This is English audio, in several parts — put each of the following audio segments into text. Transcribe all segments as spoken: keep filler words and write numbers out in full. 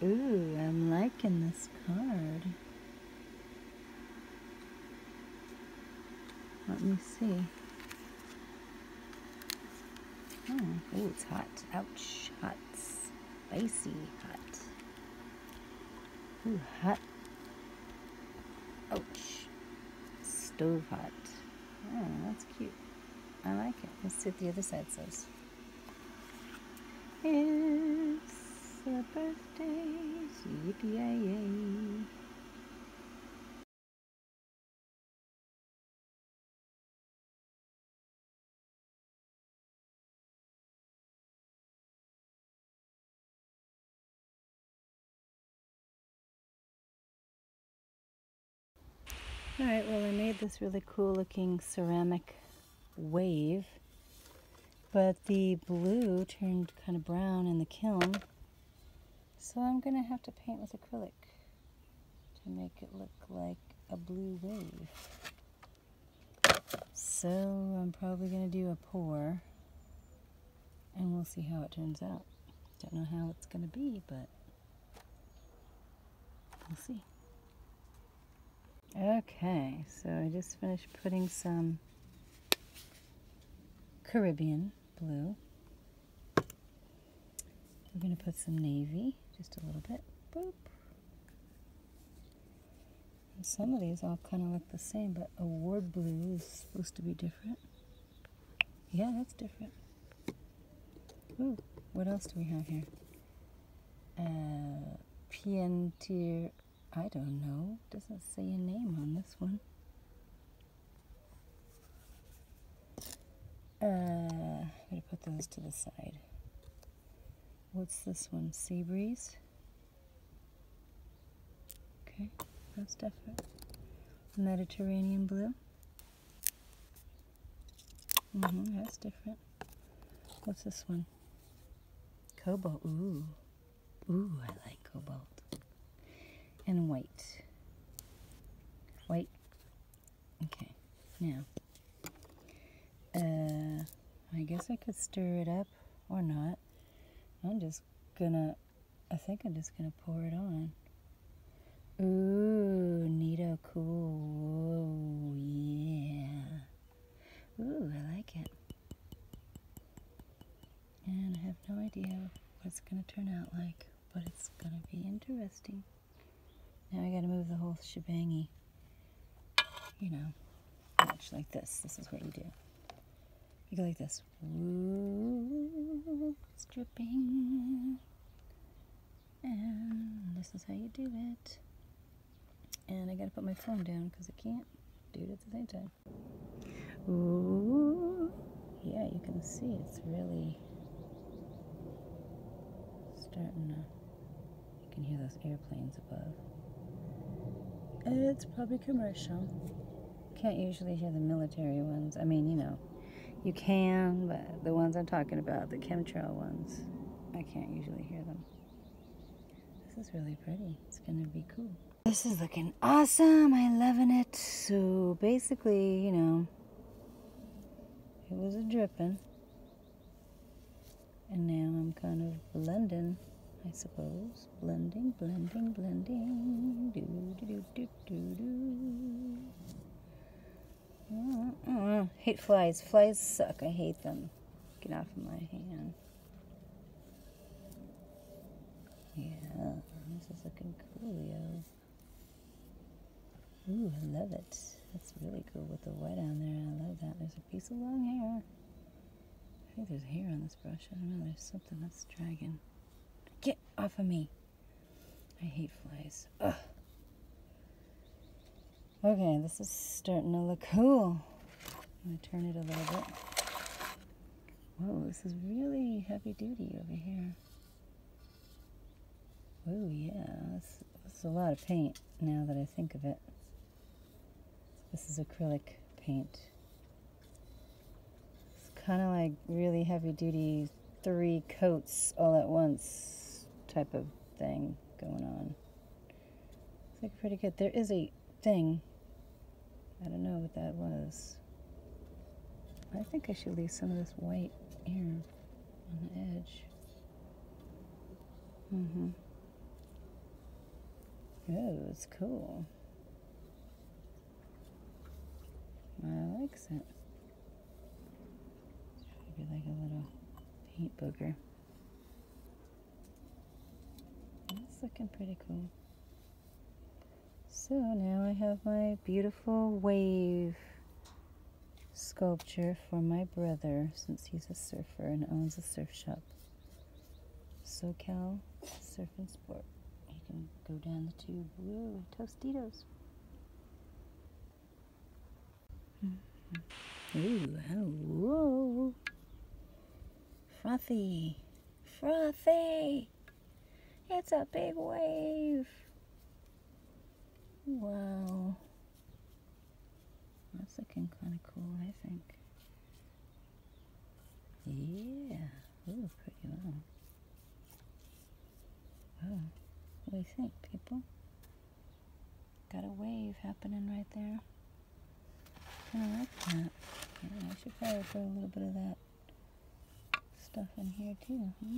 Ooh, I'm liking this card. Let me see. Oh, ooh, it's hot. Ouch, hot. Spicy hot. Ooh, hot. Ouch. Stove hot. Oh, that's cute. I like it. Let's see what the other side says. It's a birthday. Yippee-yay-yay. Alright, well I made this really cool looking ceramic wave, but the blue turned kind of brown in the kiln, so I'm going to have to paint with acrylic to make it look like a blue wave. So I'm probably going to do a pour, and we'll see how it turns out. Don't know how it's going to be, but we'll see. Okay, so I just finished putting some Caribbean blue. We're going to put some navy, just a little bit. Boop. And some of these all kind of look the same, but award blue is supposed to be different. Yeah, that's different. Ooh, what else do we have here? Uh, Pientier. I don't know. Doesn't say a name on this one. Uh, I'm going to put those to the side. What's this one? Sea breeze? Okay, that's different. Mediterranean blue? Mm-hmm, that's different. What's this one? Cobalt. Ooh. Ooh, I like cobalt. And white. White. Okay, now, uh, I guess I could stir it up or not. I'm just gonna, I think I'm just gonna pour it on. Ooh, neato, cool. Whoa, yeah. Ooh, I like it. And I have no idea what it's gonna turn out like, but it's gonna be interesting. Now I gotta move the whole shebangy. You know, watch like this. This is what you do. You go like this. Woo, it's dripping. And this is how you do it. And I gotta put my phone down because I can't do it at the same time. Ooh, yeah, you can see it's really starting to, you can hear those airplanes above. It's probably commercial. Can't usually hear the military ones. I mean, you know, you can, but the ones I'm talking about, the chemtrail ones, I can't usually hear them. This is really pretty. It's gonna be cool. This is looking awesome. I'm loving it. So basically, you know, it was a dripping, and now I'm kind of blending, I suppose. Blending, blending, blending. Do, do, do, do, do, do. Uh, uh, hate flies. Flies suck. I hate them. Get off of my hand. Yeah, this is looking coolio. Ooh, I love it. That's really cool with the white on there. I love that. There's a piece of long hair. I think there's hair on this brush. I don't know. There's something that's dragging. Get off of me. I hate flies. Ugh. Okay, this is starting to look cool. I'm going to turn it a little bit. Whoa, this is really heavy duty over here. Oh yeah, that's, that's a lot of paint now that I think of it. This is acrylic paint. It's kind of like really heavy duty, three coats all at once type of thing going on. It's like pretty good. There is a thing. I don't know what that was. I think I should leave some of this white here on the edge. Mm-hmm. Oh, it's cool. I like it. Maybe like a little paint booger. That's looking pretty cool. So now I have my beautiful wave sculpture for my brother, since he's a surfer and owns a surf shop. SoCal Surf and Sport. You can go down the tube. Woo, Tostitos. Ooh, whoa. Frothy. Frothy. It's a big wave. Wow. That's looking kind of cool, I think. Yeah. Ooh, pretty well. Wow. What do you think, people? Got a wave happening right there. Kind of like that. Yeah, I should probably put a little bit of that stuff in here too. Hmm?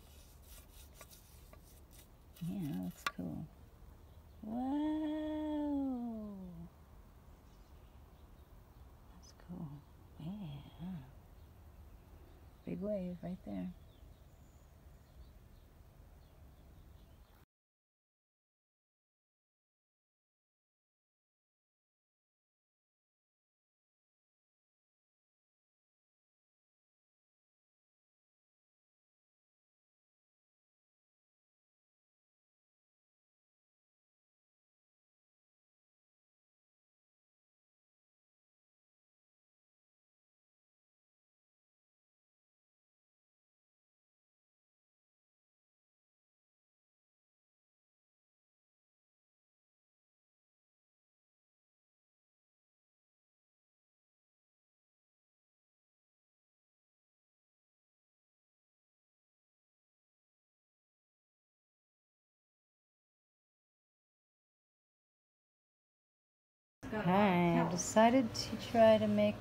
Yeah, that looks cool. Wow. That's cool. Yeah. Big wave right there. Hi, I decided to try to make,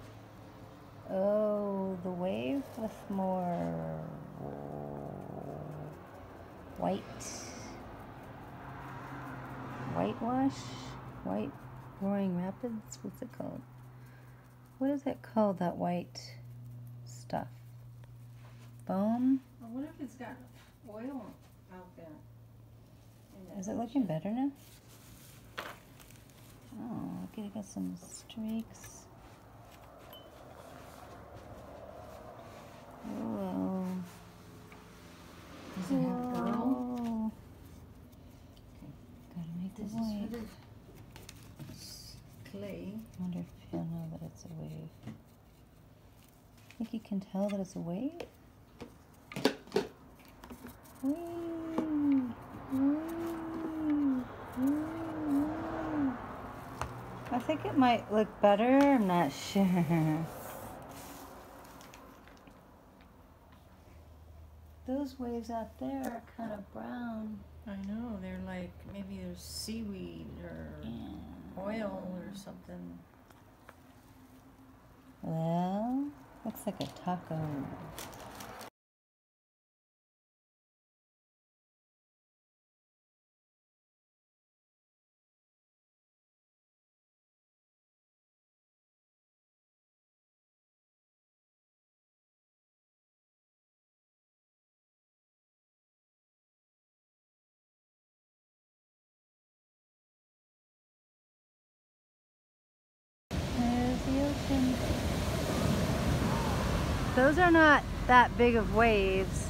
oh, the wave with more white, whitewash, white roaring rapids, what's it called? What is it called, that white stuff? Foam? I wonder if it's got oil out there. Is it looking better now? Oh, look, it got some streaks. Whoa. Does it have oil? Okay. Gotta make This the is wave. sort of clay. I wonder if you'll know that it's a wave. Think you can tell that it's a wave? Whee! Whee! Whee! I think it might look better, I'm not sure. Those waves out there are kind of brown. I know, they're like, maybe there's seaweed or Yeah. oil or something. Well, looks like a taco. There's the ocean. Those are not that big of waves.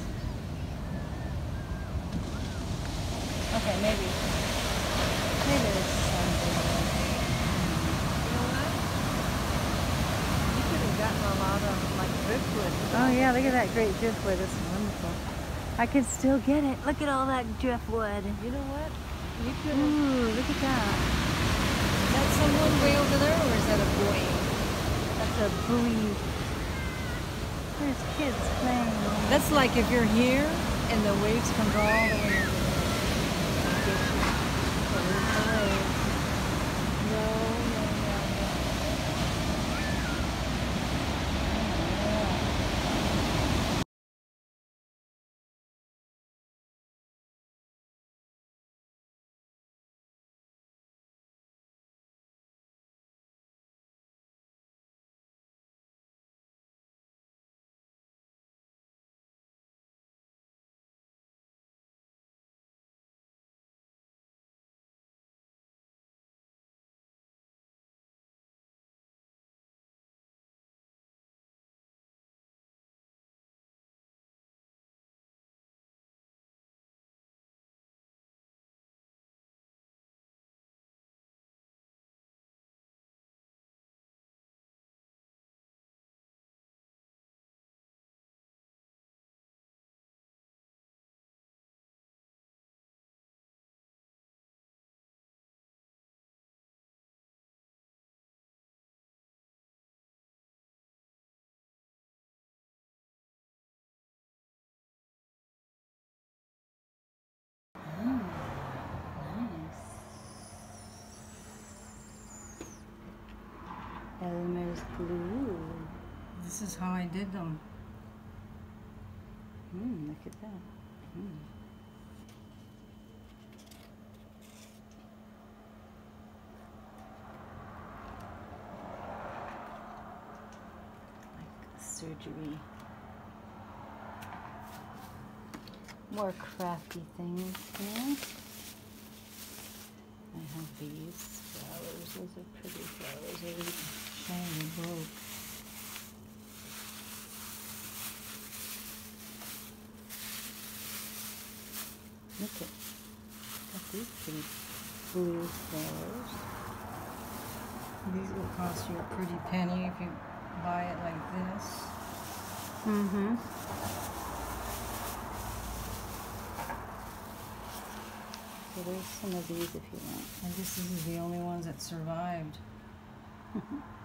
Okay, maybe. Maybe there's some big ones. You know what? You could have gotten a lot of like driftwood. Oh yeah, look at that great driftwood. This is wonderful. I can still get it. Look at all that driftwood. You know what? You could have. Ooh, look at that. Is that someone way over there or is that a boy? That's a buoy. There's kids playing. That's like if you're here and the waves come all the way over. Elmer's blue. This is how I did them. Hmm, look at that. Hmm. Like surgery. More crafty things here. I have these flowers. Those are pretty flowers. They're really shiny gold. Look at got these pretty blue flowers. These will cost you a pretty penny if you buy it like this. Mm-hmm. So there's some of these if you want. And this is the only ones that survived.